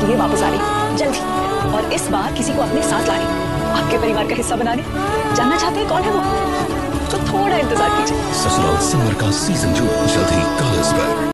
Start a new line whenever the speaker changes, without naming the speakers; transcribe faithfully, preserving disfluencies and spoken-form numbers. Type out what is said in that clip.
लिए वापस आ रही जल्दी, और इस बार किसी को अपने साथ ला रही, आपके परिवार का हिस्सा बनाने। जानना चाहते हैं कौन है वो? तो थोड़ा इंतजार कीजिए।
ससुराल सिमर का सीजन टू जल्द ही कलर्स पर।